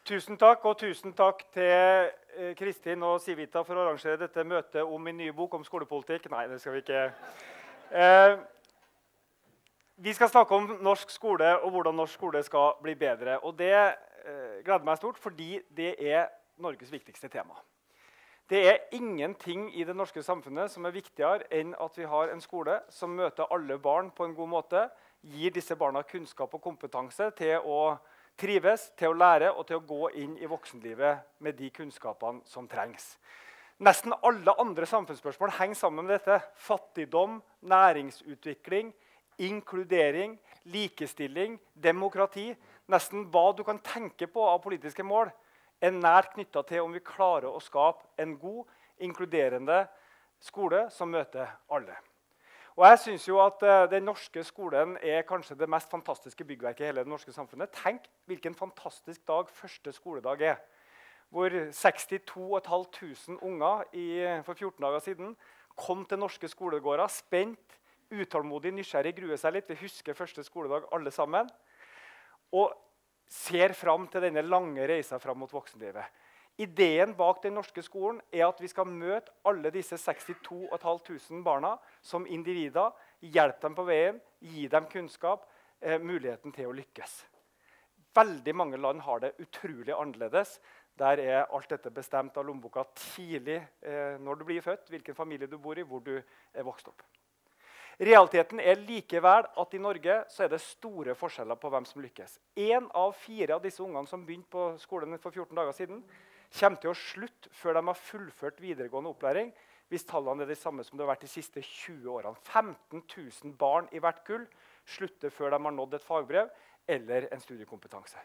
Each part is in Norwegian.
Tusen takk, og tusen takk til Kristin og Civita for å arrangere dette møtet om min nye bok om skolepolitikk. Nei, det skal vi ikke. Vi skal snakke om norsk skole og hvordan norsk skole skal bli bedre. Og det gleder meg stort, fordi det er Norges viktigste tema. Det er ingenting i det norske samfunnet som er viktigere enn at vi har en skole som møter alle barn på en god måte, gir disse barna kunnskap og kompetanse til å trives, til å lære og til å gå inn i voksenlivet med de kunnskapene som trengs. Nesten alle andre samfunnsspørsmål henger sammen med dette. Fattigdom, næringsutvikling, inkludering, likestilling, demokrati. Nesten hva du kan tenke på av politiske mål er nært knyttet til om vi klarer å skape en god, inkluderende skole som møter alle. Og jeg synes jo at den norske skolen er kanskje det mest fantastiske byggverket i hele det norske samfunnet. Tenk hvilken fantastisk dag første skoledag er, hvor 62.500 unger for 14 dager siden kom til norske skolegårder, spent, utålmodig, nysgjerrig, gruer seg litt. Vi husker første skoledag alle sammen, og ser frem til denne lange reisen frem mot voksenlivet. Ideen bak den norske skolen er at vi skal møte alle disse 62.500 barna som individer, hjelpe dem på veien, gi dem kunnskap, muligheten til å lykkes. Veldig mange land har det utrolig annerledes. Der er alt dette bestemt av lommeboka tidlig når du blir født, hvilken familie du bor i, hvor du er vokst opp. Realiteten er likevel at i Norge så er det store forskjeller på hvem som lykkes. 1 av 4 av disse ungene som begynte på skolen for 14 dager siden, kommer til å slutte før de har fullført videregående opplæring, hvis tallene er de samme som det har vært de siste 20 årene. 15 000 barn i hvert kull slutter før de har nådd et fagbrev eller en studiekompetanse.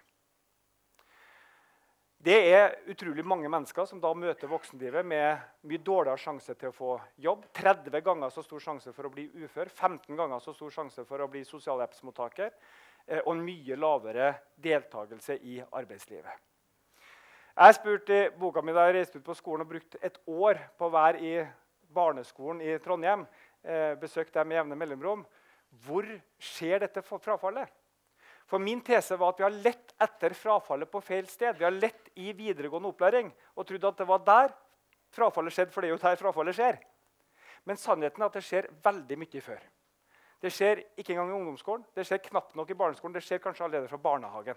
Det er utrolig mange mennesker som da møter voksenlivet med mye dårligere sjanse til å få jobb. 30 ganger så stor sjanse for å bli ufør, 15 ganger så stor sjanse for å bli sosialhjelpsmottaker, og en mye lavere deltakelse i arbeidslivet. Jeg spurte i boka mi da jeg reiste ut på skolen og brukte et år på å være i barneskolen i Trondheim, besøkte dem med jevne mellomrom. Hvor skjer dette frafallet? For min tese var at vi har lett etter frafallet på feil sted. Vi har lett i videregående opplæring og trodde at det var der frafallet skjedde, for det er jo der frafallet skjer. Men sannheten er at det skjer veldig mye før. Det skjer ikke engang i ungdomsskolen, det skjer knapt nok i barneskolen, det skjer kanskje allerede fra barnehagen.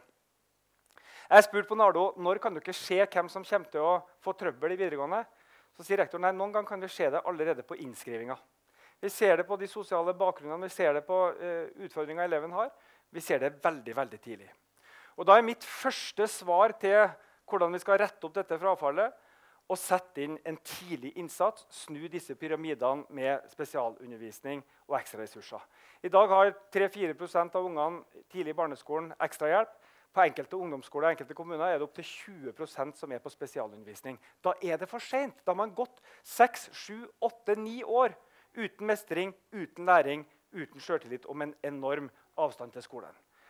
Jeg spurte på Nardo når kan det ikke se hvem som kommer til å få trøbbel i videregående. Så sier rektoren nei, noen gang kan det skje det allerede på innskrivinga. Vi ser det på de sosiale bakgrunnene, vi ser det på utfordringer eleven har. Vi ser det veldig, veldig tidlig. Og da er mitt første svar til hvordan vi skal rette opp dette frafallet, å sette inn en tidlig innsats, snu disse pyramidene med spesialundervisning og ekstra ressurser. I dag har 3–4% av ungene tidlig i barneskolen ekstra hjelp. På enkelte ungdomsskoler og enkelte kommuner er det opp til 20% som er på spesialundervisning. Da er det for sent. Da har man gått 6, 7, 8, 9 år uten mestring, uten læring, uten selvtillit og med en enorm avstand til skolen.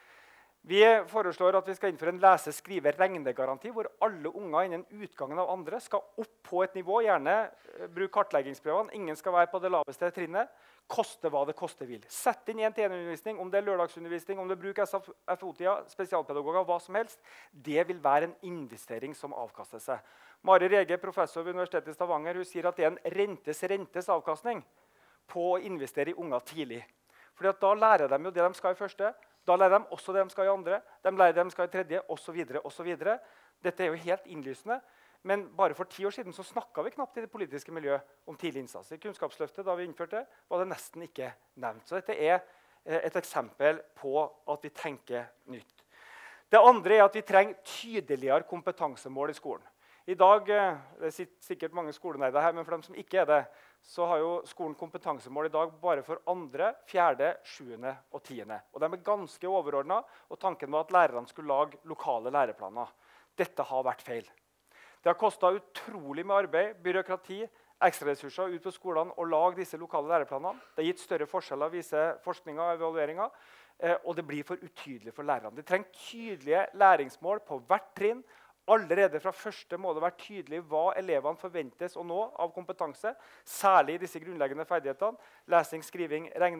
Vi foreslår at vi skal innføre en lese-skrive-regnegaranti, hvor alle unger innen utgangen av andre skal opp på et nivå, gjerne bruk kartleggingsprøvene. Ingen skal være på det laveste trinnet. Koste hva det koste vil. Sett inn 1-til-1-undervisning, om det er lørdagsundervisning, om det bruk FO-tida, spesialpedagoger, hva som helst. Det vil være en investering som avkaster seg. Mari Rege, professor ved Universitetet i Stavanger, hun sier at det er en rentes avkastning på å investere i unger tidlig. Fordi at da lærer de jo det de skal i første, da lærer de også det de skal i andre, de lærer det de skal i tredje, og så videre, og så videre. Dette er jo helt innlysende. Men bare for 10 år siden så snakket vi knapt i det politiske miljøet om tidlig innsats. I Kunnskapsløftet, da vi innførte det, var det nesten ikke nevnt. Så dette er et eksempel på at vi tenker nytt. Det andre er at vi trenger tydeligere kompetansemål i skolen. I dag, det sitter sikkert mange skolenerder her, men for dem som ikke er det, så har jo skolen kompetansemål i dag bare for 2., 4., 7. og 10. Og de er ganske overordnet, og tanken var at lærerne skulle lage lokale læreplaner. Dette har vært feil. Det har kostet utrolig med arbeid, byråkrati, ekstraressurser ut på skolene å lage disse lokale læreplanene. Det har gitt større forskjeller, viser forskningen og evalueringen, og det blir for utydelig for lærerne. De trenger tydelige læringsmål på hvert trinn. Allerede fra første må det være tydelig hva elevene forventes å nå av kompetanse, særlig disse grunnleggende ferdighetene, lesing, skriving, regning.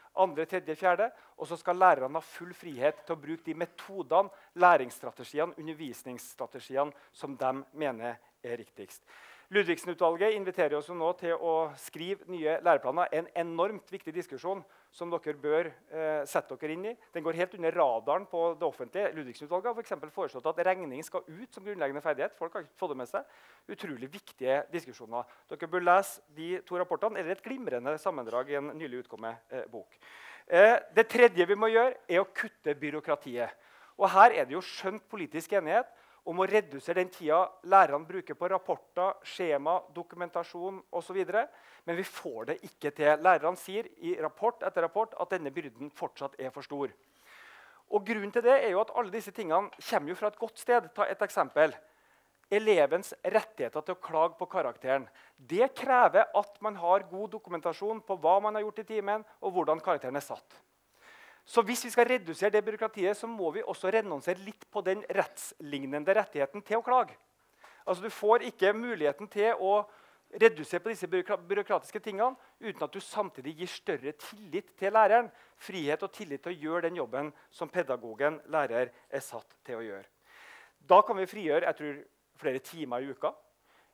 andre, tredje, fjerde, og så skal lærerne ha full frihet til å bruke de metodene, læringsstrategiene, undervisningsstrategiene som de mener er riktigst. Ludvigsen-utvalget inviterer oss nå til å skrive nye læreplaner. En enormt viktig diskusjon som dere bør sette dere inn i. Den går helt under radaren på det offentlige. Ludvigsen-utvalget har for eksempel foreslått at regning skal ut som grunnleggende ferdighet. Folk har ikke fått det med seg. Utrolig viktige diskusjoner. Dere bør lese de 2 rapportene, eller et glimrende sammendrag i en nylig utkommet bok. Det tredje vi må gjøre, er å kutte byråkratiet. Og her er det jo skjønt politisk enighet om å redusere den tida lærerne bruker på rapporter, skjema, dokumentasjon osv. Men vi får det ikke til. Lærerne sier i rapport etter rapport at denne byrden fortsatt er for stor. Og grunnen til det er jo at alle disse tingene kommer jo fra et godt sted. Ta et eksempel. Elevens rettigheter til å klage på karakteren. Det krever at man har god dokumentasjon på hva man har gjort i timen, og hvordan karakteren er satt. Så hvis vi skal redusere det byråkratiet, så må vi også renonsere litt på den rettslignende rettigheten til å klage. Altså, du får ikke muligheten til å redusere på disse byråkratiske tingene uten at du samtidig gir større tillit til læreren. Frihet og tillit til å gjøre den jobben som pedagogen, lærer, er satt til å gjøre. Da kan vi frigjøre, jeg tror, flere timer i uka.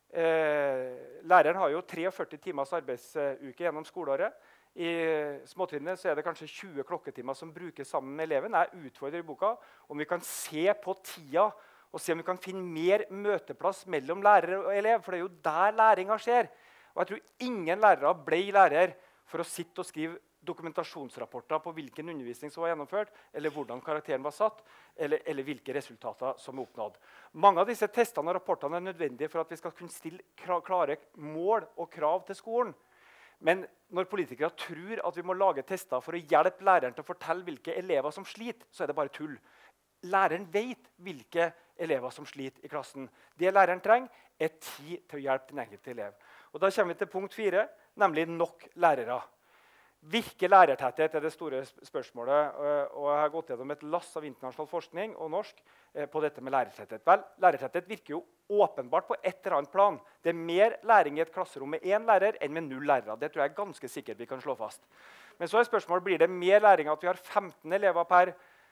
Læreren har jo 43 timers arbeidsuke gjennom skoleåret. I småtrinnet så er det kanskje 20 klokketimer som brukes sammen med eleven. Jeg utfordrer i boka om vi kan se på tida og se om vi kan finne mer møteplass mellom lærer og elev, for det er jo der læringa skjer. Og jeg tror ingen lærere ble lærer for å sitte og skrive dokumentasjonsrapporter på hvilken undervisning som var gjennomført, eller hvordan karakteren var satt, eller hvilke resultater som er oppnådd. Mange av disse testene og rapportene er nødvendige for at vi skal kunne stille klare mål og krav til skolen. Men når politikere tror at vi må lage tester for å hjelpe læreren til å fortelle hvilke elever som sliter, så er det bare tull. Læreren vet hvilke elever som sliter i klassen. Det læreren trenger, er tid til å hjelpe den enkelte elev. Og da kommer vi til punkt 4, nemlig nok lærere. Virker lærertetthet er det store spørsmålet, og jeg har gått gjennom et lass av internasjonal forskning og norsk på dette med lærertetthet. Vel, lærertetthet virker jo åpenbart på et eller annet plan. Det er mer læring i et klasserom med 1 lærer enn med 0 lærere. Det tror jeg er ganske sikkert vi kan slå fast. Men så er spørsmålet, blir det mer læring at vi har 15 elever per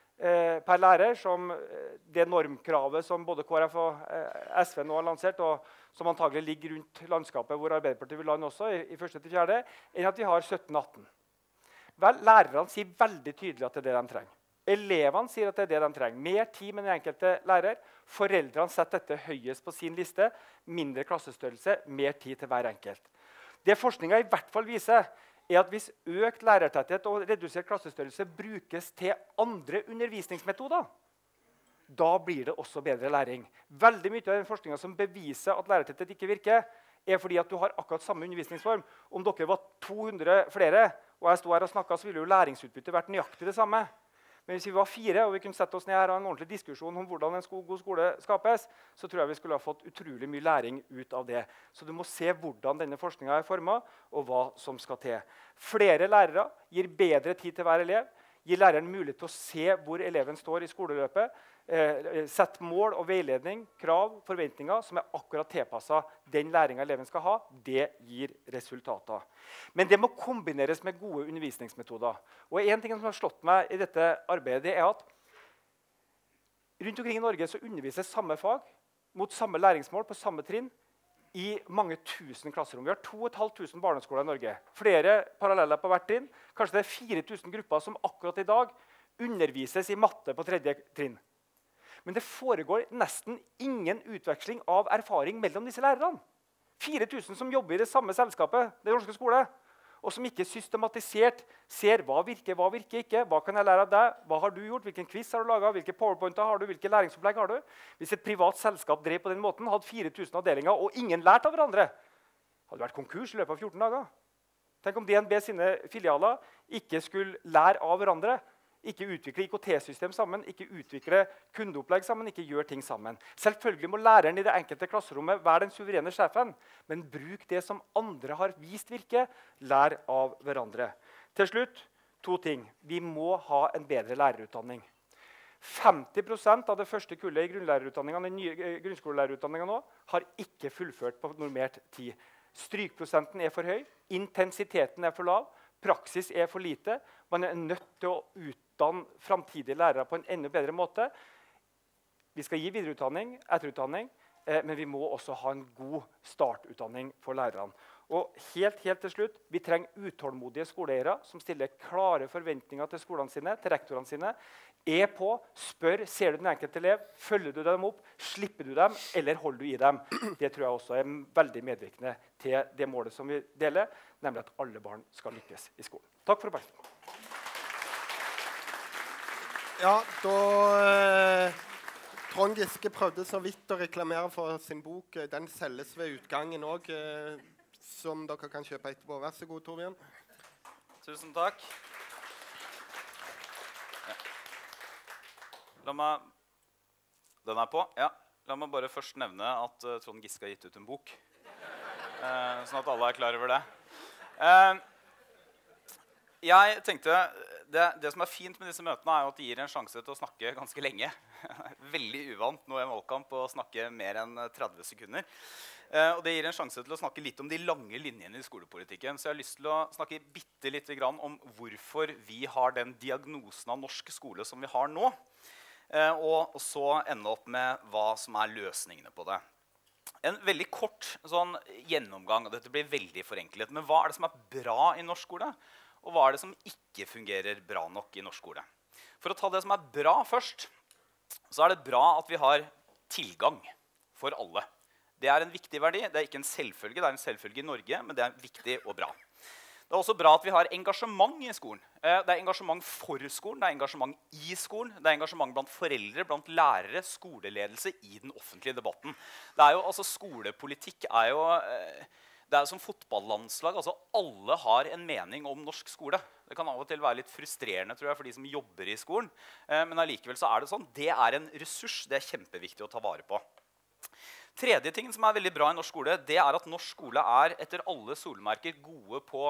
lærer, som det normkravet som både KrF og SV nå har lansert, og som antagelig ligger rundt landskapet hvor Arbeiderpartiet vil lande også, i 1. til 4., enn at vi har 17-18. Vel, lærerne sier veldig tydelig at det er det de trenger. Elevene sier at det er det de trenger. Mer tid med den enkelte lærer. Foreldrene setter dette høyest på sin liste. Mindre klassestørrelse, mer tid til hver enkelt. Det forskningen i hvert fall viser, er at hvis økt lærertetthet og redusert klassestørrelse brukes til andre undervisningsmetoder, da blir det også bedre læring. Veldig mye av den forskningen som beviser at lærertetthet ikke virker, er fordi at du har akkurat samme undervisningsform. Om dere var 200 flere, og jeg stod her og snakket, så ville jo læringsutbyttet vært nøyaktig det samme. Men hvis vi var 4, og vi kunne sette oss ned her og ha en ordentlig diskusjon om hvordan en god skole skapes, så tror jeg vi skulle ha fått utrolig mye læring ut av det. Så du må se hvordan denne forskningen er formet, og hva som skal til. Flere lærere gir bedre tid til hver elev, gir læreren mulighet til å se hvor eleven står i skoleløpet, sett mål og veiledning, krav, forventninger som er akkurat tilpasset den læringen eleven skal ha. Det gir resultater. Men det må kombineres med gode undervisningsmetoder. Og en ting som har slått meg i dette arbeidet, er at rundt omkring i Norge så undervises samme fag mot samme læringsmål på samme trinn i mange tusen klasserom. Vi har 2500 barneskoler i Norge. Flere paralleller på hvert trinn. Kanskje det er 4000 grupper som akkurat i dag undervises i matte på 3. trinn. Men det foregår nesten ingen utveksling av erfaring mellom disse lærerne. 4000 som jobber i det samme selskapet, den norske skole, og som ikke systematisert ser hva virker ikke, hva kan jeg lære av deg, hva har du gjort, hvilken quiz har du laget, hvilke powerpointer har du, hvilke læringsopplegg har du. Hvis et privat selskap drev på den måten, hadde 4000 avdelinger, og ingen lærte av hverandre, hadde det vært konkurs i løpet av 14 dager. Tenk om DNB sine filialer ikke skulle lære av hverandre, ikke utvikle IKT-system sammen, ikke utvikle kundeopplegg sammen, ikke gjøre ting sammen. Selvfølgelig må læreren i det enkelte klasserommet være den suverene sjefen, men bruk det som andre har vist virke, lær av hverandre. Til slutt, 2 ting. Vi må ha en bedre lærerutdanning. 50% av det første kullet i grunnlærerutdanningene, den nye grunnskolelærerutdanningene nå, har ikke fullført på normert tid. Strykprosenten er for høy, intensiteten er for lav, Praksis for lite. Man nødt til å utdanne fremtidige lærere på en enda bedre måte. Vi skal gi videreutdanning, etterutdanning, men vi må også ha en god startutdanning for lærerne. Og helt til slutt, vi trenger utålmodige skoleeiere som stiller klare forventninger til skolene sine, til rektorene sine. På, spør, ser du den enkelte elev, følger du dem opp, slipper du dem, eller holder du i dem? Det tror jeg også veldig medvirkende til det målet som vi deler, nemlig at alle barn skal lykkes i skolen. Takk for oppmerksomheten. Ja, da Trond Giske prøvde så vidt å reklamere for sin bok. Den selges ved utgangen også, som dere kan kjøpe etterpå. Vær så god, Torbjørn. Tusen takk. Den på? Ja. La meg bare først nevne at Trond Giske har gitt ut en bok. Sånn at alle klar over det. Jeg tenkte, det som fint med disse møtene jo at de gir en sjanse til å snakke ganske lenge. Veldig uvant nå i en valgkamp å snakke mer enn 30 sekunder. Og det gir en sjanse til å snakke litt om de lange linjene i skolepolitikken. Så jeg har lyst til å snakke bitte litt om hvorfor vi har den diagnosen av norsk skole som vi har nå. Og så ende opp med hva som løsningene på det. En veldig kort sånn gjennomgang, og dette blir veldig forenklet, men hva det som bra i norsk skole, og hva det som ikke fungerer bra nok i norsk skole? For å ta det som bra først, så det bra at vi har tilgang for alle. Det en viktig verdi, det ikke en selvfølge, det en selvfølge i Norge, men det viktig og bra. Det også bra at vi har engasjement i skolen. Det engasjement for skolen, det engasjement i skolen, det engasjement blant foreldre, blant lærere, skoleledelse i den offentlige debatten. Det jo, altså skolepolitikk jo, det jo som fotballandslag, altså alle har en mening om norsk skole. Det kan av og til være litt frustrerende, tror jeg, for de som jobber i skolen, men allikevel så det sånn. Det en ressurs, det kjempeviktig å ta vare på. Tredje tingen som veldig bra i norsk skole, det at norsk skole etter alle solmerker gode på,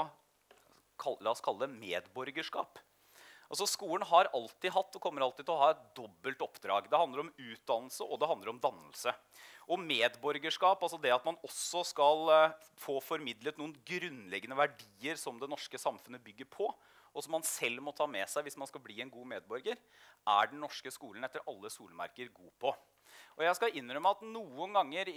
la oss kalle det medborgerskap. Altså skolen har alltid hatt og kommer alltid til å ha et dobbelt oppdrag. Det handler om utdannelse og det handler om dannelse. Og medborgerskap, altså det at man også skal få formidlet noen grunnleggende verdier som det norske samfunnet bygger på, og som man selv må ta med seg hvis man skal bli en god medborger, den norske skolen etter alle solmerker god på. Og jeg skal innrømme at noen ganger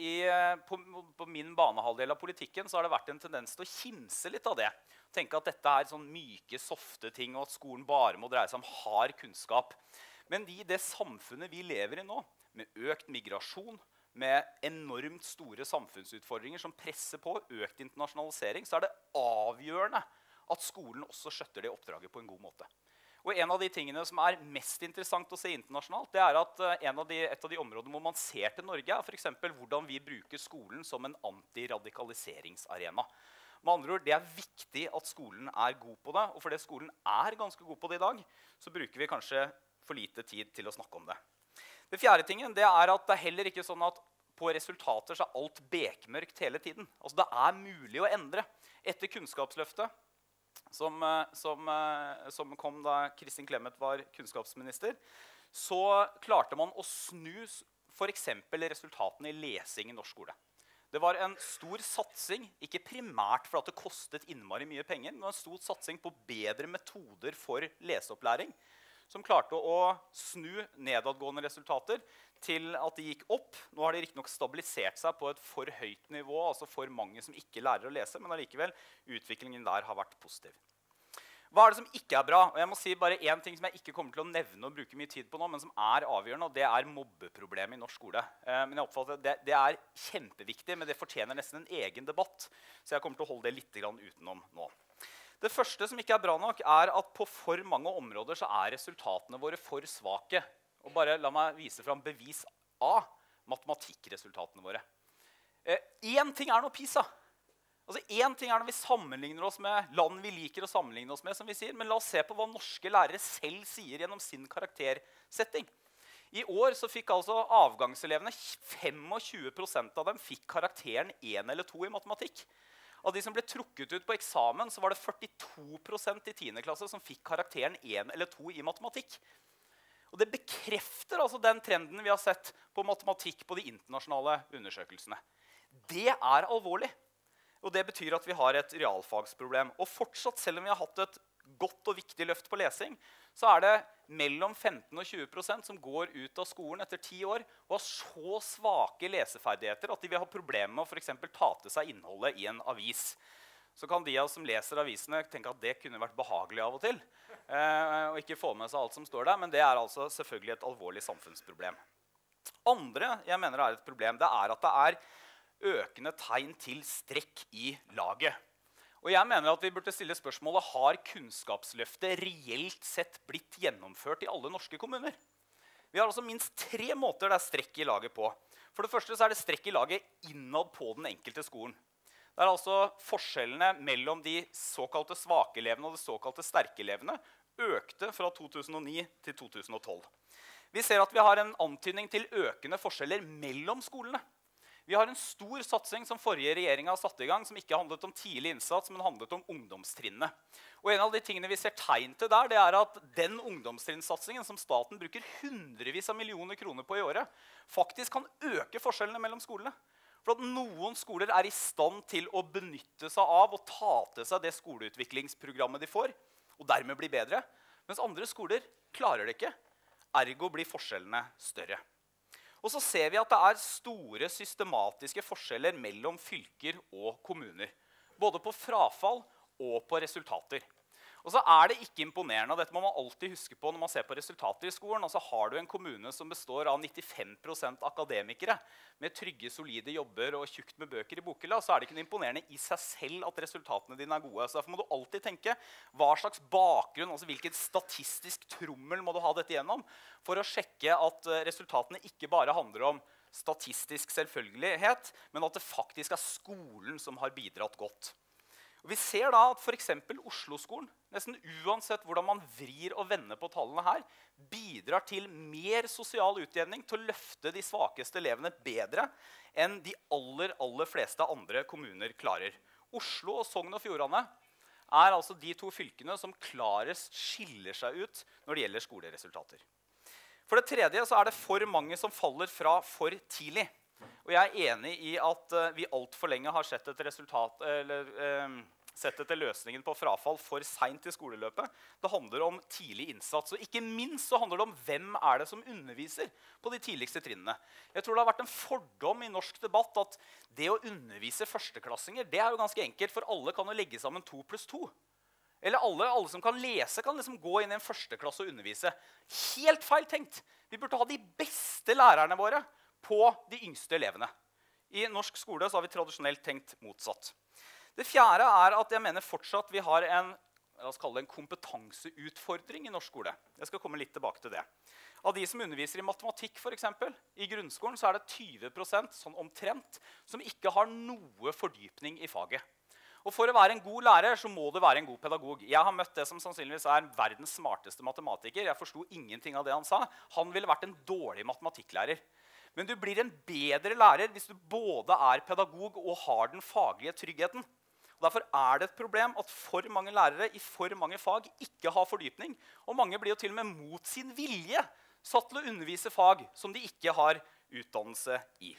på min banehalvdel av politikken så har det vært en tendens til å kimse litt av det. Tenke at dette sånn myke, softe ting, og at skolen bare må dreie seg om hard kunnskap. Men i det samfunnet vi lever i nå, med økt migrasjon, med enormt store samfunnsutfordringer som presser på, økt internasjonalisering, så det avgjørende at skolen også skjøtter det oppdraget på en god måte. Og en av de tingene som mest interessant å se internasjonalt, det at et av de områdene hvor man ser til Norge for eksempel hvordan vi bruker skolen som en antiradikaliseringsarena. Med andre ord, det viktig at skolen god på det, og fordi skolen ganske god på det i dag, så bruker vi kanskje for lite tid til å snakke om det. Det fjerde tingen, det at det heller ikke sånn at på resultater så alt bekmørkt hele tiden. Altså det mulig å endre. Etter Kunnskapsløftet, som kom da Kristin Clemet var kunnskapsminister, så klarte man å snu for eksempel resultatene i lesing i norsk skole. Det var en stor satsing, ikke primært for at det kostet innmari mye penger, men en stor satsing på bedre metoder for leseopplæring, som klarte å snu nedadgående resultater til at de gikk opp. Nå har de riktignok stabilisert seg på et for høyt nivå, altså for mange som ikke lærer å lese, men allikevel, utviklingen der har vært positiv. Hva det som ikke bra? Og jeg må si bare en ting som jeg ikke kommer til å nevne og bruke mye tid på nå, men som avgjørende, og det mobbeproblemet i norsk skole. Men jeg oppfatter at det kjempeviktig, men det fortjener nesten en egen debatt, så jeg kommer til å holde det litt utenom nå. Det første som ikke bra nok, at på for mange områder så resultatene våre for svake. Og bare la meg vise fram bevis A, matematikkresultatene våre. En ting nå PISA. Altså en ting når vi sammenligner oss med land vi liker å sammenligne oss med, som vi sier, men la oss se på hva norske lærere selv sier gjennom sin karaktersetting. I år så fikk altså avgangselevene 25% av dem fikk karakteren 1 eller 2 i matematikk. Av de som ble trukket ut på eksamen, så var det 42% i 10. klasse som fikk karakteren 1 eller 2 i matematikk. Og det bekrefter altså den trenden vi har sett på matematikk på de internasjonale undersøkelsene. Det alvorlig. Og det betyr at vi har et realfagsproblem. Og fortsatt, selv om vi har hatt et godt og viktig løft på lesing, så er det mellom 15 og 20% som går ut av skolen etter 10 år og har så svake leseferdigheter at de vil ha problemer med å for eksempel ta til seg innholdet i en avis. Så kan de av oss som leser avisene tenke at det kunne vært behagelig av og til, og ikke få med seg alt som står der, men det er altså selvfølgelig et alvorlig samfunnsproblem. Andre jeg mener er et problem, det er at det er økende tegn til strekk i laget. Og jeg mener at vi burde stille spørsmålet, har kunnskapsløftet reelt sett blitt gjennomført i alle norske kommuner? Vi har altså minst 3 måter det er strekk i laget på. For det første så er det strekk i laget innad på den enkelte skolen. Det er altså forskjellene mellom de såkalte svake elevene og de såkalte sterke elevene økte fra 2009 til 2012. Vi ser at vi har en antydning til økende forskjeller mellom skolene. Vi har en stor satsing som forrige regjering har satt i gang, som ikke handlet om tidlig innsats, men handlet om ungdomstrinnet. Og en av de tingene vi ser tegn til der, det er at den ungdomstrinnsatsingen som staten bruker hundrevis av millioner kroner på i året, faktisk kan øke forskjellene mellom skolene. For at noen skoler er i stand til å benytte seg av og ta til seg det skoleutviklingsprogrammet de får, og dermed bli bedre, mens andre skoler klarer det ikke. Ergo blir forskjellene større. Og så ser vi at det er store systematiske forskjeller mellom fylker og kommuner. Både på frafall og på resultater. Og så er det ikke imponerende, og dette må man alltid huske på når man ser på resultater i skolen. Og så har du en kommune som består av 95% akademikere med trygge, solide jobber og tjukt med bøker i bokhylla, så er det ikke noe imponerende i seg selv at resultatene dine er gode. Så derfor må du alltid tenke, hva slags bakgrunn, altså hvilket statistisk trommel må du ha dette gjennom, for å sjekke at resultatene ikke bare handler om statistisk selvfølgelighet, men at det faktisk er skolen som har bidratt godt. Og vi ser da at for eksempel Oslo-skolen, nesten uansett hvordan man vrir og vender på tallene her, bidrar til mer sosial utjevning, til å løfte de svakeste elevene bedre enn de aller fleste andre kommuner klarer. Oslo og Sogn og Fjordane er altså de 2 fylkene som klarest skiller seg ut når det gjelder skoleresultater. For det tredje så er det for mange som faller fra for tidlig. Og jeg er enig i at vi alt for lenge har sett etter løsningen på frafall for sent i skoleløpet. Det handler om tidlig innsats, og ikke minst så handler det om hvem er det som underviser på de tidligste trinnene. Jeg tror det har vært en fordom i norsk debatt at det å undervise førsteklassinger, det er jo ganske enkelt, for alle kan jo legge sammen 2 + 2. Eller alle som kan lese kan liksom gå inn i en førsteklasse og undervise. Helt feil tenkt. Vi burde ha de beste lærerne våre på de yngste elevene. I norsk skole så har vi tradisjonelt tenkt motsatt. Det fjerde er at jeg mener fortsatt vi har en, la oss kalle det en kompetanseutfordring i norsk skole. Jeg skal komme litt tilbake til det. Av de som underviser i matematikk for eksempel, i grunnskolen så er det 20% sånn omtrent som ikke har noe fordypning i faget. Og for å være en god lærer så må du være en god pedagog. Jeg har møtt det som sannsynligvis er verdens smarteste matematiker. Jeg forstod ingenting av det han sa. Han ville vært en dårlig matematikklærer. Men du blir en bedre lærer hvis du både er pedagog og har den faglige tryggheten. Og derfor er det et problem at for mange lærere i for mange fag ikke har fordypning. Og mange blir jo til og med mot sin vilje satt til å undervise fag som de ikke har utdannelse i.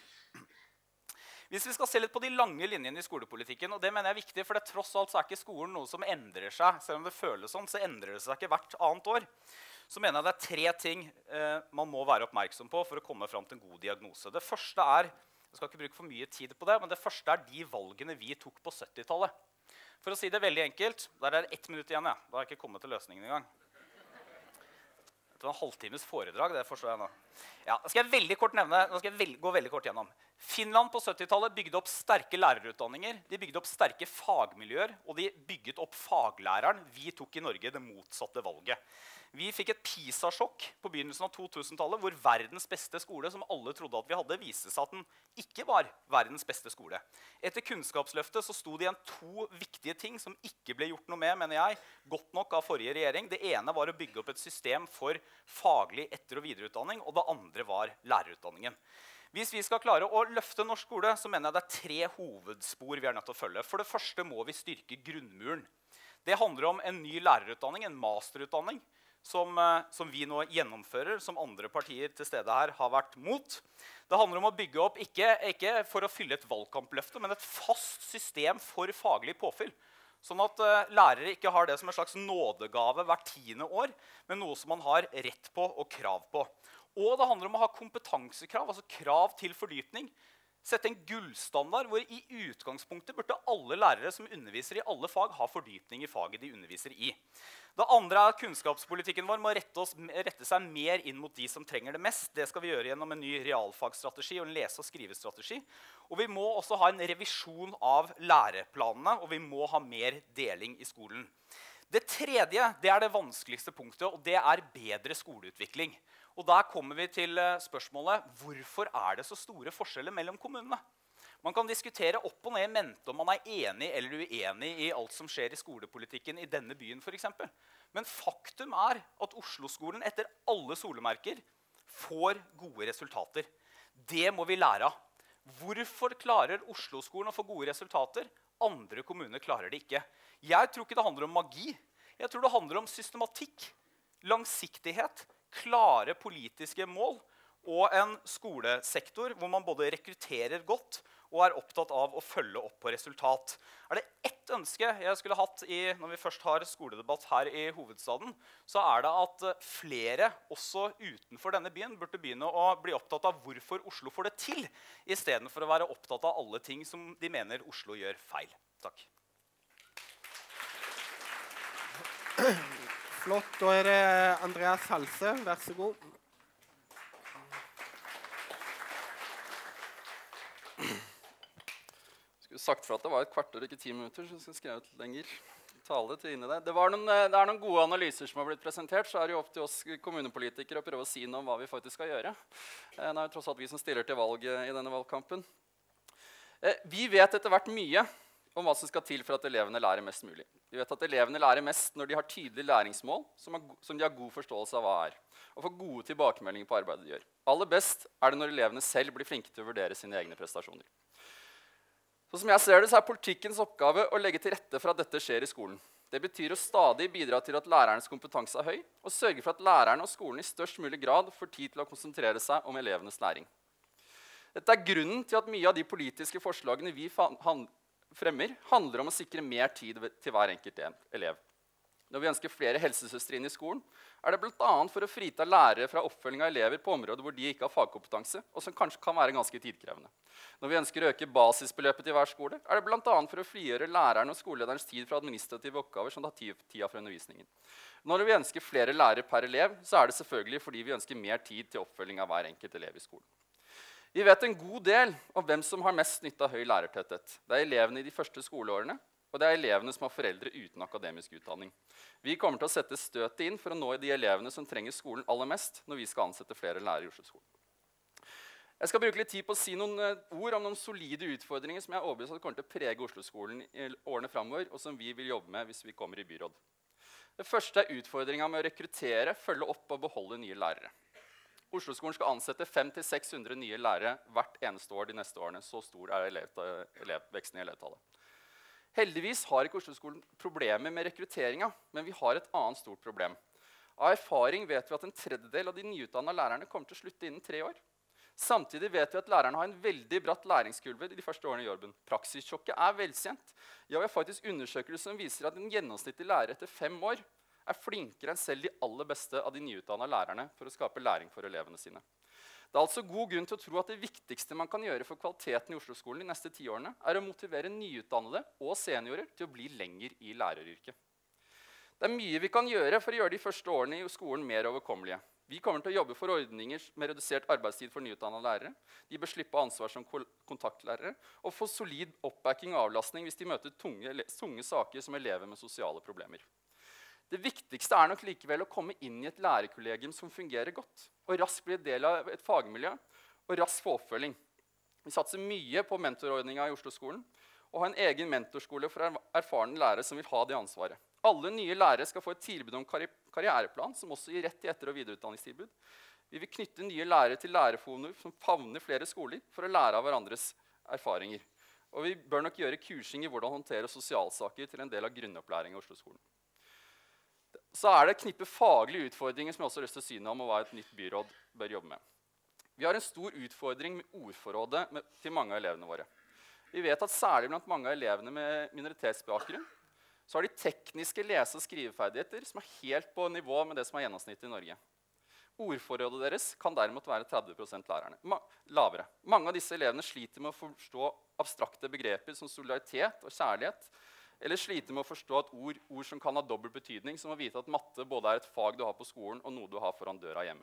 Hvis vi skal se litt på de lange linjene i skolepolitikken, og det mener jeg er viktig, for det tross alt så er ikke skolen noe som endrer seg. Selv om det føles sånn, så endrer det seg ikke hvert annet år. Så mener jeg det er 3 ting man må være oppmerksom på for å komme frem til en god diagnose. Det første er, jeg skal ikke bruke for mye tid på det, men det første er de valgene vi tok på 70-tallet. For å si det veldig enkelt, der er det 1 minutt igjen, ja. Da har jeg ikke kommet til løsningen i gang. Det var en halvtimes foredrag, det forstår jeg nå. Ja, nå skal jeg veldig kort nevne, nå skal jeg gå veldig kort gjennom. Finland på 70-tallet bygde opp sterke lærerutdanninger, de bygde opp sterke fagmiljøer, og de bygget opp faglæreren. Vi tok i Norge det motsatte valget. Vi fikk et PISA-sjokk på begynnelsen av 2000-tallet, hvor verdens beste skole, som alle trodde at vi hadde, viste seg at den ikke var verdens beste skole. Etter Kunnskapsløftet så sto det igjen 2 viktige ting som ikke ble gjort noe med, mener jeg, godt nok av forrige regjering. Det ene var å bygge opp et system for faglig etter- og videreutdanning, og det andre var lærerutdanningen. Hvis vi skal klare å løfte norsk skole, så mener jeg det er 3 hovedspor vi er nødt til å følge. For det første må vi styrke grunnmuren. Det handler om en ny lærerutdanning, en masterutdanning, som vi nå gjennomfører, som andre partier til stede her har vært mot. Det handler om å bygge opp, ikke for å fylle et valgkampløfte, men et fast system for faglig påfyll. Sånn at lærere ikke har det som en slags nådegave hvert 10. år, men noe som man har rett på og krav på. Og det handler om å ha kompetansekrav, altså krav til fordypning. Sette en gullstandard hvor i utgangspunktet burde alle lærere som underviser i alle fag ha fordypning i faget de underviser i. Det andre er at kunnskapspolitikken vår må rette seg mer inn mot de som trenger det mest. Det skal vi gjøre gjennom en ny realfagsstrategi og en lese- og skrivestrategi. Og vi må også ha en revisjon av læreplanene, og vi må ha mer deling i skolen. Det tredje, det er det vanskeligste punktet, og det er bedre skoleutvikling. Og der kommer vi til spørsmålet, hvorfor er det så store forskjeller mellom kommunene? Man kan diskutere opp og ned i mente om man er enig eller uenig i alt som skjer i skolepolitikken i denne byen for eksempel. Men faktum er at Oslo-skolen etter alle solemerker får gode resultater. Det må vi lære av. Hvorfor klarer Oslo-skolen å få gode resultater? Andre kommuner klarer det ikke. Jeg tror ikke det handler om magi. Jeg tror det handler om systematikk, langsiktighet, klare politiske mål og en skolesektor hvor man både rekrutterer godt og er opptatt av å følge opp på resultat. Er det ett ønske jeg skulle hatt når vi først har skoledebatt her i hovedstaden, så er det at flere, også utenfor denne byen, burde begynne å bli opptatt av hvorfor Oslo får det til, i stedet for å være opptatt av alle ting som de mener Oslo gjør feil. Takk. Flott. Da er det Andreas Halse. Vær så god. Jeg skulle sagt fra at det var et kvarter, ikke 10 minutter, så jeg skal skrive ut lenger tale til inn i det. Det er noen gode analyser som har blitt presentert, så er det jo opp til oss kommunepolitikere å prøve å si noe om hva vi faktisk skal gjøre. Det er jo tross alt vi som stiller til valg i denne valgkampen. Vi vet etter hvert mye om hva som skal til for at elevene lærer mest mulig. Vi vet at elevene lærer mest når de har tydelige læringsmål som de har god forståelse av hva er, og får gode tilbakemeldinger på arbeidet de gjør. Aller best er det når elevene selv blir flinke til å vurdere sine egne prestasjoner. Så som jeg ser det, så er politikkens oppgave å legge til rette for at dette skjer i skolen. Det betyr å stadig bidra til at lærernes kompetanse er høy, og sørge for at lærerne og skolen i størst mulig grad får tid til å konsentrere seg om elevenes læring. Dette er grunnen til at mye av de politiske forslagene vi fremmer, handler om å sikre mer tid til hver enkelt elev. Når vi ønsker flere helsesøstre inn i skolen, er det bl.a. for å frita lærere fra oppfølging av elever på områder hvor de ikke har fagkompetanse, og som kanskje kan være ganske tidkrevende. Når vi ønsker å øke basisbeløpet til hver skole, er det bl.a. for å frigjøre læreren og skolelederens tid fra administrative oppgaver som tar tida fra undervisningen. Når vi ønsker flere lærere per elev, så er det selvfølgelig fordi vi ønsker mer tid til oppfølging av hver enkelt elev i skolen. Vi vet en god del om hvem som har mest nytte av høy lærertetthet. Det er elevene i de første skoleårene, og det er elevene som har foreldre uten akademisk utdanning. Vi kommer til å sette støtet inn for å nå de elevene som trenger skolen aller mest når vi skal ansette flere lærere i Oslo-skolen. Jeg skal bruke litt tid på å si noen ord om noen solide utfordringer som jeg er overbevist at kommer til å prege Oslo-skolen i årene fremover, og som vi vil jobbe med hvis vi kommer i byråd. Det første er utfordringen med å rekruttere, følge opp og beholde nye lærere. Oslo-skolen skal ansette 500–600 nye lærere hvert eneste år de neste årene. Så stor er elevveksten i elevtallet. Heldigvis har ikke Oslo-skolen problemer med rekrutteringen, men vi har et annet stort problem. Av erfaring vet vi at en tredjedel av de nyutdannede lærerne kommer til å slutte innen 3 år. Samtidig vet vi at lærerne har en veldig bratt læringskurve de første årene i jobben. Praksissjokket er velkjent. Ja, vi har faktisk undersøkelser som viser at en gjennomsnittlig lærer etter 5 år er flinkere enn selv de aller beste av de nyutdannede lærerne for å skape læring for elevene sine. Det er altså god grunn til å tro at det viktigste man kan gjøre for kvaliteten i Oslo-skolen de neste 10 årene, er å motivere nyutdannede og seniorer til å bli lenger i læreryrket. Det er mye vi kan gjøre for å gjøre de første årene i skolen mer overkommelige. Vi kommer til å jobbe for ordninger med redusert arbeidstid for nyutdannede lærere. De bør slippe ansvar som kontaktlærere og få solid oppbacking og avlastning hvis de møter tunge saker som elever med sosiale problemer. Det viktigste er nok likevel å komme inn i et lærerkollegium som fungerer godt, og raskt bli en del av et fagmiljø, og raskt få oppfølging. Vi satser mye på mentorordningen i Oslo-skolen, og har en egen mentorskole for erfarne lærere som vil ha det ansvaret. Alle nye lærere skal få et tilbud om karriereplan, som også gir rett til etter- og videreutdanningstilbud. Vi vil knytte nye lærere til lærerfoner som favner flere skoler for å lære av hverandres erfaringer. Og vi bør nok gjøre kursing i hvordan håndtere sosialsaker til en del av grunnopplæringen i Oslo-skolen. Det så det et knippe faglige utfordringer som jeg også har lyst til å syne om, og hva et nytt byråd bør jobbe med. Vi har en stor utfordring med ordforrådet til mange av elevene våre. Vi vet at særlig blant mange av elevene med minoritetsbakgrunn, så har de tekniske lese- og skriveferdigheter som helt på nivå med det som gjennomsnittet i Norge. Ordforrådet deres kan derimot være 30% lavere. Mange av disse elevene sliter med å forstå abstrakte begreper som solidaritet og kjærlighet, eller sliter med å forstå et ord som kan ha dobbelt betydning, som å vite at matte både et fag du har på skolen og noe du har foran døra hjemme.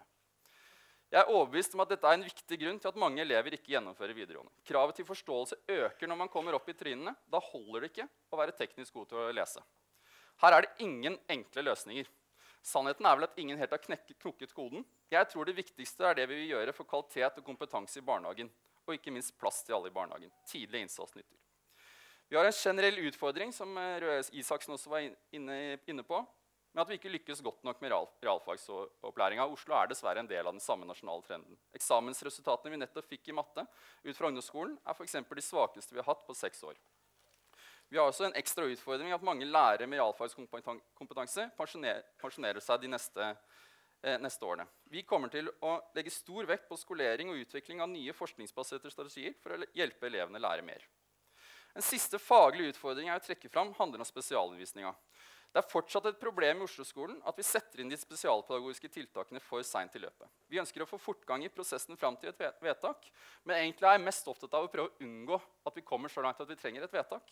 Jeg overbevist om at dette en viktig grunn til at mange elever ikke gjennomfører videregående. Kravet til forståelse øker når man kommer opp i trinnene. Da holder det ikke å være teknisk god til å lese. Her det ingen enkle løsninger. Sannheten vel at ingen helt har knukket koden. Jeg tror det viktigste det vi vil gjøre for kvalitet og kompetanse i barnehagen, og ikke minst plass til alle i barnehagen. Tidlig innsats nytter. Vi har en generell utfordring, som Røe Isaksen også var inne på, med at vi ikke lykkes godt nok med realfagsopplæringen. Oslo dessverre en del av den samme nasjonale trenden. Eksamensresultatene vi nettopp fikk i matte ut fra ungdomsskolen for eksempel de svakeste vi har hatt på 6 år. Vi har også en ekstra utfordring at mange lærere med realfagskompetanse pensjonerer seg de neste årene. Vi kommer til å legge stor vekt på skolering og utvikling av nye forskningsbaserte strategier for å hjelpe elevene lære mer. En siste faglig utfordring jeg vil trekke fram handler om spesialundervisningen. Det fortsatt et problem i Oslo-skolen at vi setter inn de spesialpedagogiske tiltakene for sent i løpet. Vi ønsker å få fortgang i prosessen frem til et vedtak, men egentlig jeg mest opptatt av å prøve å unngå at vi kommer så langt at vi trenger et vedtak.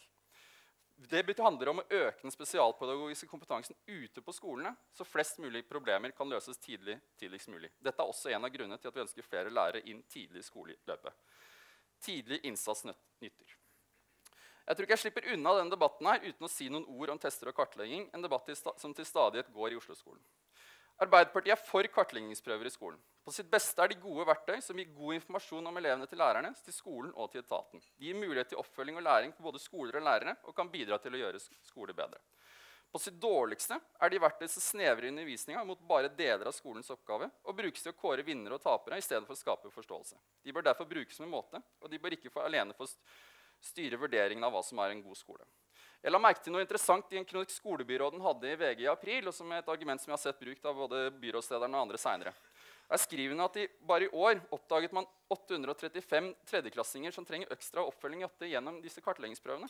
Det handler om å øke den spesialpedagogiske kompetansen ute på skolene, så flest mulig problemer kan løses tidligst mulig. Dette også en av grunnene til at vi ønsker flere lærere inn tidlig i skoleløpet. Tidlig innsats nytter. Jeg tror ikke jeg slipper unna denne debatten her uten å si noen ord om tester og kartlegging, en debatt som til stadighet går i Oslo-skolen. Arbeiderpartiet for kartleggingsprøver i skolen. På sitt beste de gode verktøy som gir god informasjon om elevene til lærerne, til skolen og til etaten. De gir mulighet til oppfølging og læring på både skoler og lærere, og kan bidra til å gjøre skole bedre. På sitt dårligste de verktøy som snevrer undervisningen mot bare deler av skolens oppgave, og brukes til å kåre vinnere og tapere i stedet for å skape forståelse. De bør derfor brukes med måte, og de bør ikke alene få styre vurderingen av hva som en god skole. Jeg la merke til noe interessant i en kronikk skolebyråden hadde i VG i april, og som et argument som jeg har sett brukt av både byrådslederen og andre senere. Der skriver hun at bare i år oppdaget man 835 tredjeklassinger som trenger ekstra oppfølging gjennom disse kartleggingsprøvene.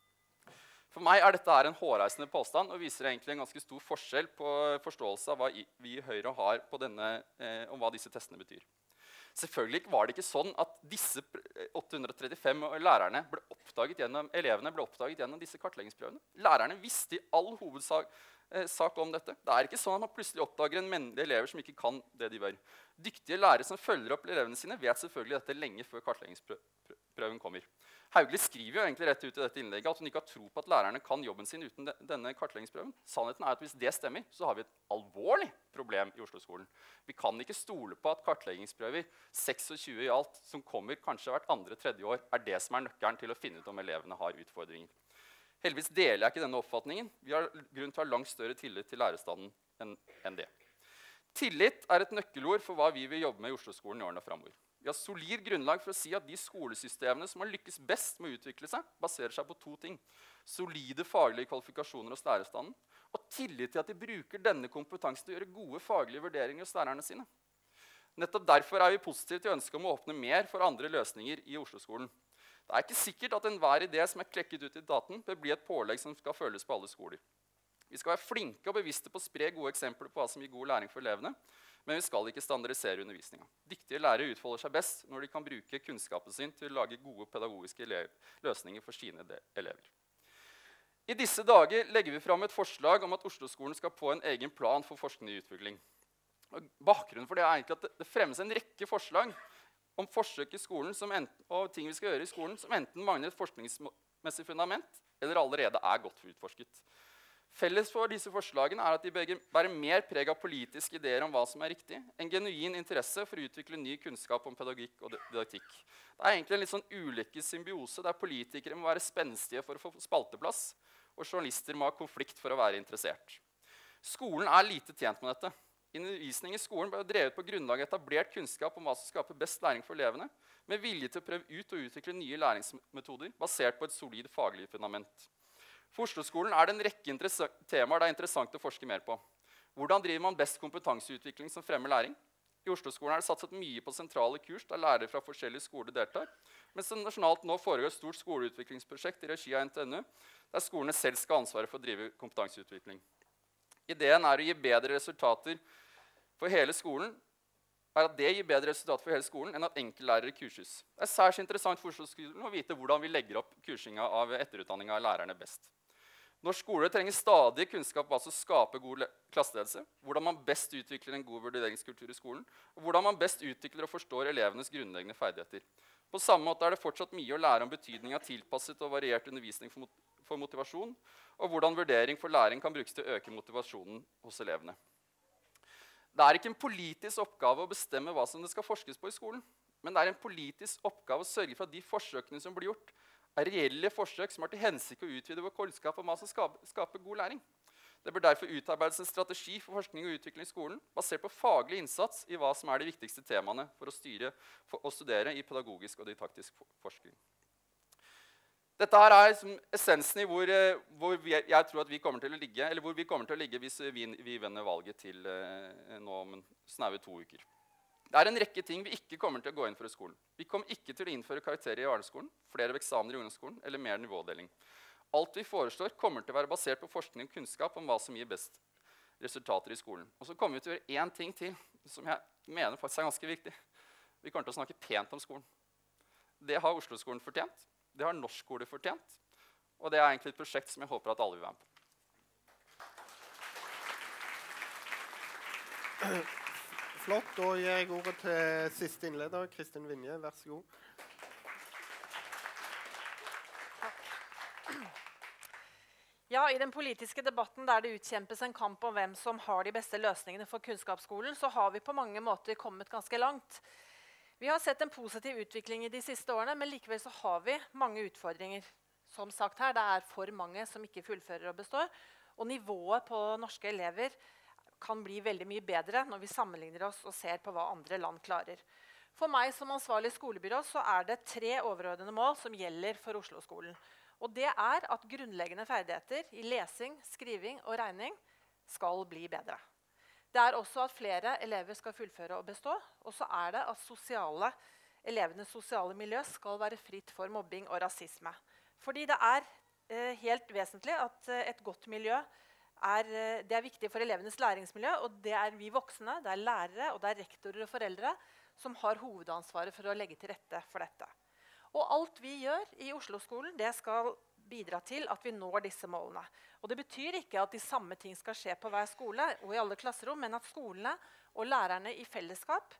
For meg dette en hårreisende påstand, og viser egentlig en ganske stor forskjell på forståelse av hva vi i Høyre har på om hva disse testene betyr. Selvfølgelig var det ikke sånn at disse 835 elevene ble oppdaget gjennom disse kartleggingsprøvene. Lærerne visste i all hovedsak om dette. Det ikke sånn at man plutselig oppdager en mengde elever som ikke kan det de bør. Dyktige lærere som følger opp elevene sine, vet selvfølgelig dette lenge før kartleggingsprøven kommer. Hauglie skriver jo egentlig rett ut i dette innlegget at hun ikke har tro på at lærerne kan jobben sin uten denne kartleggingsprøven. Sannheten at hvis det stemmer, så har vi et alvorlig problem i Oslo-skolen. Vi kan ikke stole på at kartleggingsprøver, 26 i alt, som kommer kanskje hvert andre-tredje år, det som nøkkelen til å finne ut om elevene har utfordringer. Heldigvis deler jeg ikke denne oppfatningen. Vi har grunn til å ha langt større tillit til lærerstanden enn det. Tillit et nøkkelord for hva vi vil jobbe med i Oslo-skolen i årene fremover. Vi har solid grunnlag for å si at de skolesystemene som har lykkes best med å utvikle seg, baserer seg på 2 ting. Solide faglige kvalifikasjoner hos lærerstanden, og tillit til at de bruker denne kompetansen til å gjøre gode faglige vurderinger hos lærerne sine. Nettopp derfor vi positive til ønsket om å åpne mer for andre løsninger i Oslo-skolen. Det ikke sikkert at enhver idé som klekket ut i daten, bør bli et pålegg som skal følges på alle skoler. Vi skal være flinke og bevisste på å spre gode eksempler på hva som gir god læring for elevene, men vi skal ikke standardisere undervisningen. Dyktige lærere utfolder seg best når de kan bruke kunnskapen sin til å lage gode pedagogiske løsninger for sine elever. I disse dager legger vi fram et forslag om at Oslo-skolen skal få en egen plan for forskning og utvikling. Bakgrunnen for det egentlig at det fremmes en rekke forslag om forsøk i skolen og ting vi skal gjøre i skolen som enten mangler et forskningsmessig fundament eller allerede godt utforsket. Felles for disse forslagene at de bærer mer preg av politiske ideer om hva som riktig, en genuin interesse for å utvikle ny kunnskap om pedagogikk og didaktikk. Det egentlig en litt sånn ulykkes symbiose der politikere må være spenstige for å få spalteplass, og journalister må ha konflikt for å være interessert. Skolen lite tjent med dette. Undervisning i skolen ble drevet på grunnlag av etablert kunnskap om hva som skaper best læring for elevene, med vilje til å prøve ut og utvikle nye læringsmetoder basert på et solid faglig fundament. For Oslo-skolen det en rekke temaer det interessant å forske mer på. Hvordan driver man best kompetanseutvikling som fremmer læring? I Oslo-skolen det satset mye på sentrale kurs der lærere fra forskjellige skoler deltar, mens det nasjonalt nå foregår et stort skoleutviklingsprosjekt i regi av NTNU, der skolene selv skal ha ansvaret for å drive kompetanseutvikling. Ideen å gi bedre resultater for hele skolen, at det gir bedre resultater for hele skolen enn at enkeltlærere kurses. Det særs interessant for Oslo-skolen å vite hvordan vi legger opp kursinga av etterutdanninga av lærerne best. Norsk skole trenger stadig kunnskap om hva som skaper god klasseledelse, hvordan man best utvikler en god vurderingskultur i skolen, og hvordan man best utvikler og forstår elevenes grunnleggende ferdigheter. På samme måte det fortsatt mye å lære om betydning av tilpasset og variert undervisning for motivasjon, og hvordan vurdering for læring kan brukes til å øke motivasjonen hos elevene. Det ikke en politisk oppgave å bestemme hva som det skal forskes på i skolen, men det en politisk oppgave å sørge for at de forsøkene som blir gjort, reelle forsøk som har til hensikt å utvide vår kunnskap om hva som skaper god læring. Det bør derfor utarbeides en strategi for forskning og utvikling i skolen, basert på faglig innsats i hva som de viktigste temaene for å styre og studere i pedagogisk og didaktisk forskning. Dette liksom essensen i hvor jeg tror at vi kommer til å ligge, eller hvor vi kommer til å ligge hvis vi vinner valget til nå om snaue 2 uker. Det en rekke ting vi ikke kommer til å gå inn for i skolen. Vi kommer ikke til å innføre karakterer i barneskolen, flere eksamener i ungdomsskolen eller mer nivådeling. Alt vi foreslår kommer til å være basert på forskning og kunnskap om hva som gir best resultater i skolen. Og så kommer vi til å gjøre en ting til, som jeg mener faktisk ganske viktig. Vi kommer til å snakke pent om skolen. Det har Oslo-skolen fortjent, det har norsk skole fortjent, og det egentlig et prosjekt som jeg håper at alle vil være med på. Flott, da gir jeg ordet til siste innleder, Kristin Vinje, vær så god. Ja, i den politiske debatten der det utkjempes en kamp om hvem som har de beste løsningene for kunnskapsskolen, så har vi på mange måter kommet ganske langt. Vi har sett en positiv utvikling i de siste årene, men likevel så har vi mange utfordringer. Som sagt her, det for mange som ikke fullfører og består, og nivået på norske elever kan bli veldig mye bedre når vi sammenligner oss og ser på hva andre land klarer. For meg som ansvarlig skolebyrå så det 3 overordnede mål som gjelder for Oslo-skolen. Og det at grunnleggende ferdigheter i lesing, skriving og regning skal bli bedre. Det også at flere elever skal fullføre og bestå, og så det at elevenes sosiale miljø skal være fritt for mobbing og rasisme. Fordi det helt vesentlig at et godt miljø det viktig for elevenes læringsmiljø, og det vi voksne, det lærere, og det rektorer og foreldre som har hovedansvaret for å legge til rette for dette. Og alt vi gjør i Oslo-skolen, det skal bidra til at vi når disse målene. Og det betyr ikke at de samme ting skal skje på hver skole og i alle klasserom, men at skolene og lærerne i fellesskap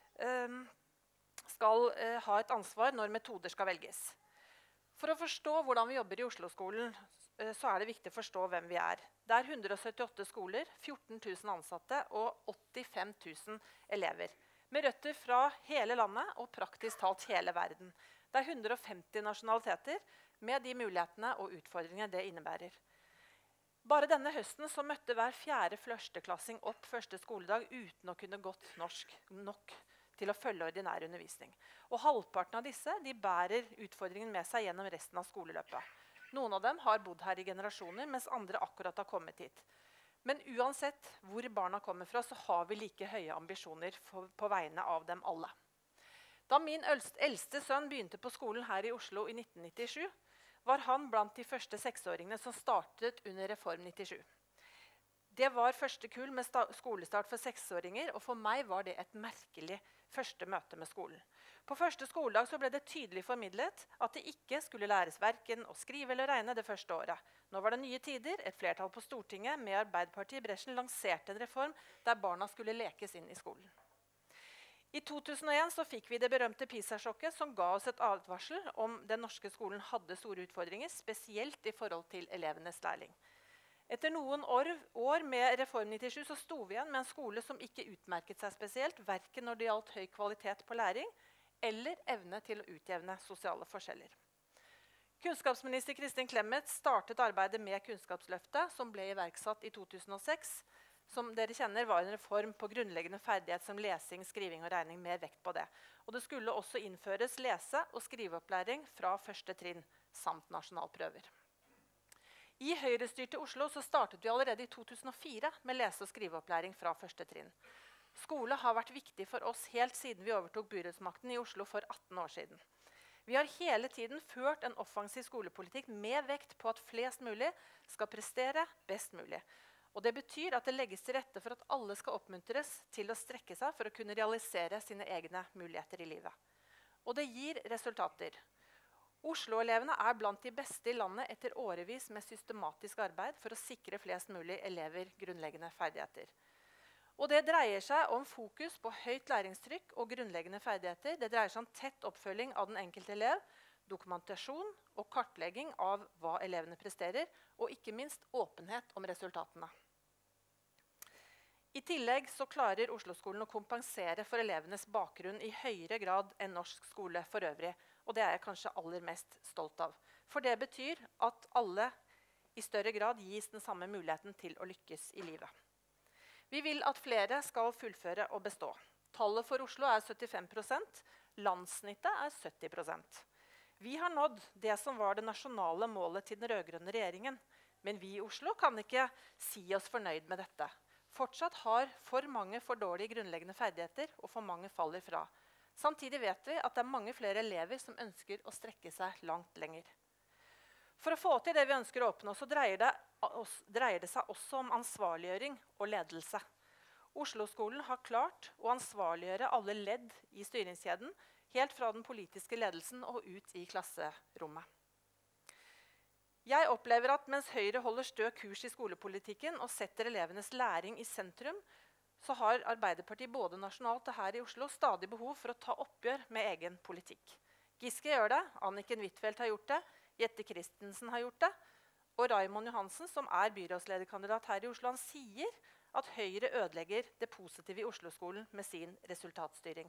skal ha et ansvar når metoder skal velges. For å forstå hvordan vi jobber i Oslo-skolen, så det viktig å forstå hvem vi Det 178 skoler, 14 000 ansatte og 85 000 elever. Med røtter fra hele landet og praktisk talt hele verden. Det 150 nasjonaliteter med de mulighetene og utfordringene det innebærer. Bare denne høsten så møtte hver 4. førsteklassing opp første skoledag uten å kunne godt norsk nok til å følge ordinær undervisning. Og halvparten av disse de bærer utfordringen med seg gjennom resten av skoleløpet. Noen av dem har bodd her i generasjoner, mens andre akkurat har kommet hit. Men uansett hvor barna kommer fra, så har vi like høye ambisjoner på vegne av dem alle. Da min eldste sønn begynte på skolen her i Oslo i 1997, var han blant de første 6-åringene som startet under Reform 97. Det var første kull med skolestart for 6-åringer, og for meg var det et merkelig første møte med skolen. På første skoledag så ble det tydelig formidlet at det ikke skulle læres hverken å skrive eller regne det første året. Nå var det nye tider, et flertall på Stortinget med Arbeiderpartiet i bresjen lanserte en reform der barna skulle lekes inn i skolen. I 2001 så fikk vi det berømte PISA-sjokket som ga oss et advarsel om den norske skolen hadde store utfordringer, spesielt i forhold til elevenes læring. Etter noen år med Reform 97 så sto vi igjen med en skole som ikke utmerket seg spesielt, hverken når det gjaldt høy kvalitet på læring, eller evne til å utjevne sosiale forskjeller. Kunnskapsminister Kristin Clemet startet arbeidet med Kunnskapsløftet, som ble iverksatt i 2006, som dere kjenner var en reform på grunnleggende ferdighet som lesing, skriving og regning med vekt på det. Og det skulle også innføres lese- og skriveopplæring fra første trinn, samt nasjonalprøver. I høyrestyrte Oslo så startet vi allerede i 2004 med lese- og skriveopplæring fra første trinn. Skole har vært viktig for oss helt siden vi overtok byrådsmakten i Oslo for 18 år siden. Vi har hele tiden ført en offensiv skolepolitikk med vekt på at flest mulig skal prestere best mulig. Og det betyr at det legges til rette for at alle skal oppmuntres til å strekke seg for å kunne realisere sine egne muligheter i livet. Og det gir resultater. Oslo-elevene er blant de beste i landet etter årevis med systematisk arbeid for å sikre flest mulig elever grunnleggende ferdigheter. Og det dreier seg om fokus på høyt læringstrykk og grunnleggende ferdigheter. Det dreier seg om tett oppfølging av den enkelte elev, dokumentasjon og kartlegging av hva elevene presterer, og ikke minst åpenhet om resultatene. I tillegg så klarer Oslo-skolen å kompensere for elevenes bakgrunn i høyere grad enn norsk skole for øvrig. Og det er jeg kanskje aller mest stolt av. For det betyr at alle i større grad gis den samme muligheten til å lykkes i livet. Vi vil at flere skal fullføre og bestå. Tallet for Oslo er 75%, landsnittet er 70%. Vi har nådd det som var det nasjonale målet til den rødgrønne regjeringen. Men vi i Oslo kan ikke si oss fornøyd med dette. Fortsatt har for mange for dårlige grunnleggende ferdigheter, og for mange faller fra. Samtidig vet vi at det er mange flere elever som ønsker å strekke seg langt lenger. For å få til det vi ønsker å oppnå, så dreier det seg også om ansvarliggjøring og ledelse. Oslo-skolen har klart å ansvarliggjøre alle ledd i styringskjeden, helt fra den politiske ledelsen og ut i klasserommet. Jeg opplever at mens Høyre holder stø kurs i skolepolitikken og setter elevenes læring i sentrum, så har Arbeiderpartiet både nasjonalt og her i Oslo stadig behov for å ta oppgjør med egen politikk. Giske gjør det, Anniken Huitfeldt har gjort det, Jette Christensen har gjort det, og Raymond Johansen, som er byrådslederkandidat her i Oslo, han sier at Høyre ødelegger det positive i Oslo-skolen med sin resultatstyring.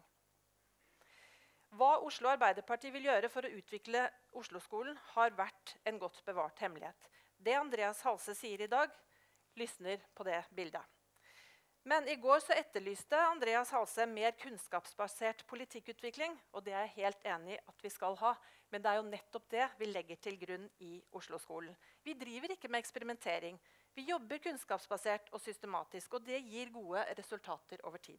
Hva Oslo Arbeiderparti vil gjøre for å utvikle Oslo-skolen har vært en godt bevart hemmelighet. Det Andreas Halse sier i dag, lysner på det bildet. Men i går så etterlyste Andreas Halse mer kunnskapsbasert politikkutvikling, og det er jeg helt enig i at vi skal ha. Men det er jo nettopp det vi legger til grunn i Oslo-skolen. Vi driver ikke med eksperimentering. Vi jobber kunnskapsbasert og systematisk, og det gir gode resultater over tid.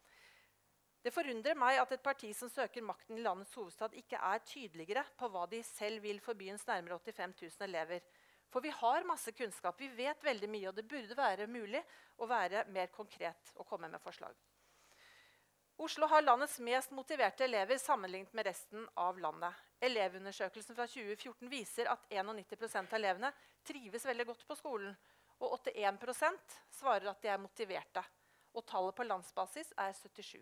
Det forundrer meg at et parti som søker makten i landets hovedstad ikke er tydeligere på hva de selv vil for byens nærmere 85 000 elever. For vi har masse kunnskap, vi vet veldig mye, og det burde være mulig å være mer konkret og komme med forslag. Oslo har landets mest motiverte elever sammenlignet med resten av landet. Elevundersøkelsen fra 2014 viser at 91% av elevene trives veldig godt på skolen, og 81% svarer at de er motiverte. Og tallet på landsbasis er 77.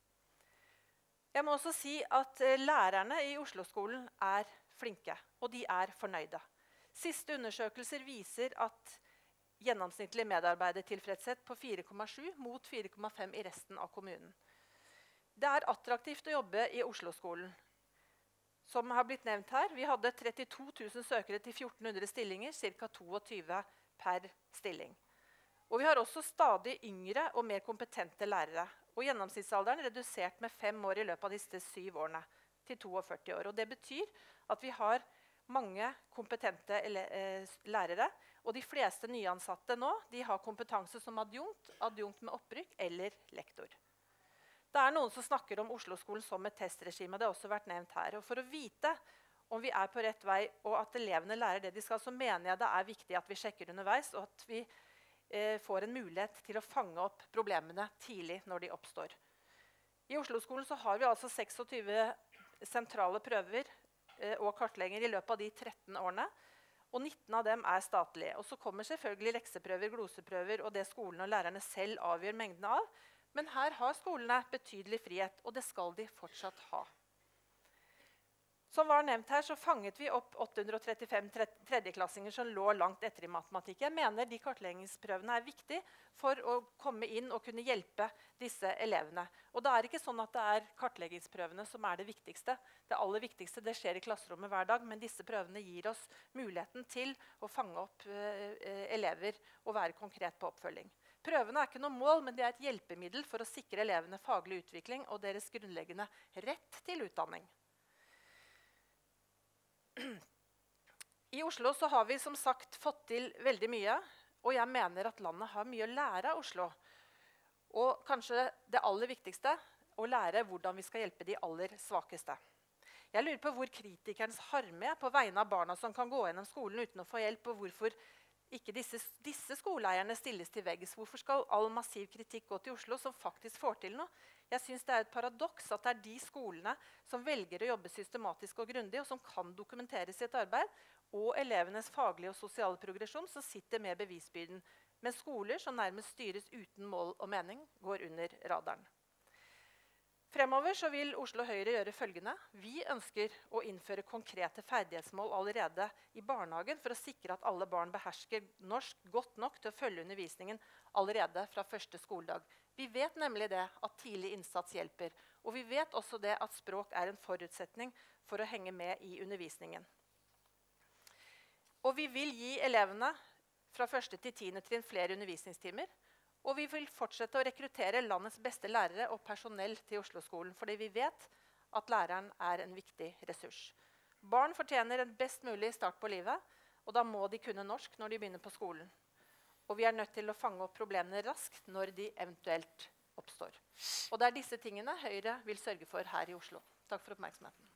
Jeg må også si at lærerne i Oslo-skolen er flinke, og de er fornøyde. Siste undersøkelser viser at gjennomsnittlig medarbeidertilfredshet på 4,7 mot 4,5 i resten av kommunen. Det er attraktivt å jobbe i Oslo-skolen. Som har blitt nevnt her, vi hadde 32 000 søkere til 1400 stillinger, ca. 22 per stilling. Og vi har også stadig yngre og mer kompetente lærere. Og gjennomsnittsalderen er redusert med 5 år i løpet av disse 7 årene, til 42 år. Og det betyr at vi har mange kompetente lærere, og de fleste nyansatte nå, de har kompetanse som adjunkt, adjunkt med opprykk eller lektor. Det er noen som snakker om Oslo-skolen som et testregime, det har også vært nevnt her. Og for å vite om vi er på rett vei, og at elevene lærer det de skal, så mener jeg det er viktig at vi sjekker underveis, og at vi får en mulighet til å fange opp problemene tidlig når de oppstår. I Oslo-skolen så har vi altså 26 sentrale prøver og kartlegginger i løpet av de 13 årene, og 19 av dem er statlige. Og så kommer selvfølgelig lekseprøver, gloseprøver og det skolen og lærerne selv avgjør mengden av, men her har skolene betydelig frihet, og det skal de fortsatt ha. Som var nevnt her, så fanget vi opp 835 tredjeklassinger som lå langt etter i matematikk. Jeg mener de kartleggingsprøvene er viktige for å komme inn og kunne hjelpe disse elevene. Og det er ikke sånn at det er kartleggingsprøvene som er det viktigste. Det aller viktigste det skjer i klasserommet hver dag, men disse prøvene gir oss muligheten til å fange opp elever og være konkret på oppfølging. Prøvene er ikke noe mål, men det er et hjelpemiddel for å sikre elevene faglig utvikling og deres grunnleggende rett til utdanning. I Oslo så har vi som sagt fått til veldig mye, og jeg mener at landet har mye å lære av Oslo. Og kanskje det aller viktigste, å lære hvordan vi skal hjelpe de aller svakeste. Jeg lurer på hvor kritikernes harme er på vegne av barna som kan gå gjennom skolen uten å få hjelp, og hvorfor ikke disse skoleeierne stilles til veggs. Hvorfor skal all massiv kritikk gå til Oslo som faktisk får til noe? Jeg synes det er et paradoks at det er de skolene som velger å jobbe systematisk og grundig, og som kan dokumentere sitt arbeid, og elevenes faglige og sosiale progresjon som sitter med bevisbyrden, men skoler som nærmest styres uten mål og mening, går under radaren. Fremover så vil Oslo Høyre gjøre følgende. Vi ønsker å innføre konkrete ferdighetsmål allerede i barnehagen for å sikre at alle barn behersker norsk godt nok til å følge undervisningen allerede fra første skoledag. Vi vet nemlig det at tidlig innsats hjelper, og vi vet også det at språk er en forutsetning for å henge med i undervisningen. Og vi vil gi elevene fra 1. til 10. trinn flere undervisningstimer, og vi vil fortsette å rekruttere landets beste lærere og personell til Oslo-skolen, fordi vi vet at læreren er en viktig ressurs. Barn fortjener en best mulig start på livet, og da må de kunne norsk når de begynner på skolen. Og vi er nødt til å fange opp problemene raskt når de eventuelt oppstår. Og det er disse tingene Høyre vil sørge for her i Oslo. Takk for oppmerksomheten.